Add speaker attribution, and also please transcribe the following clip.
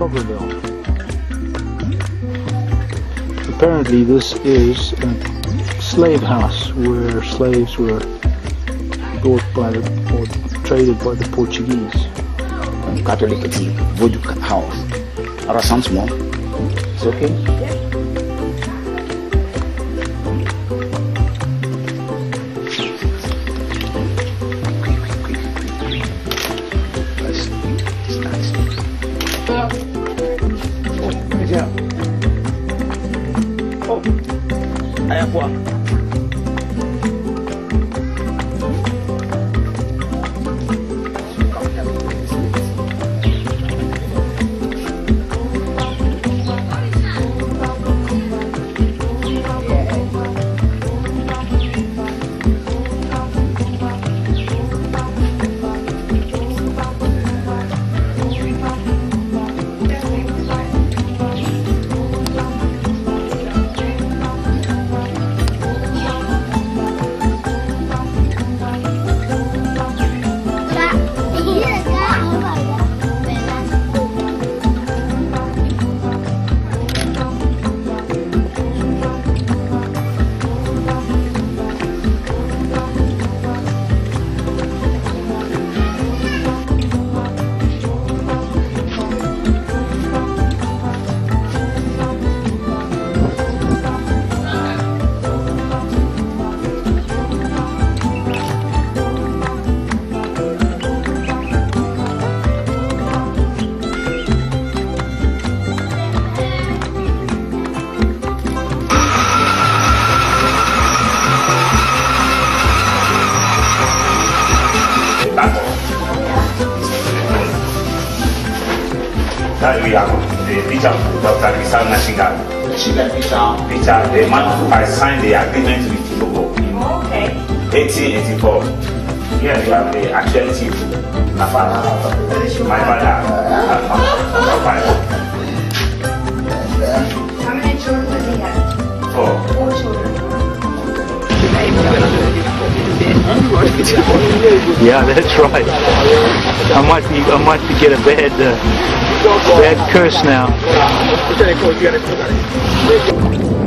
Speaker 1: Togo bell. Apparently this is a slave house where slaves were bought by or traded by the Portuguese.
Speaker 2: Catholic Voodoo house. Or some small. It's okay?
Speaker 3: That we have the picture of Dr. Rizal Nashinga. The man who has signed the agreement with Togo in 1884. Here we have the actual chief, my father, and my father.
Speaker 4: How many children does he have?
Speaker 3: 4.
Speaker 4: 4 children.
Speaker 1: Yeah, that's right. I might be get a bad curse now.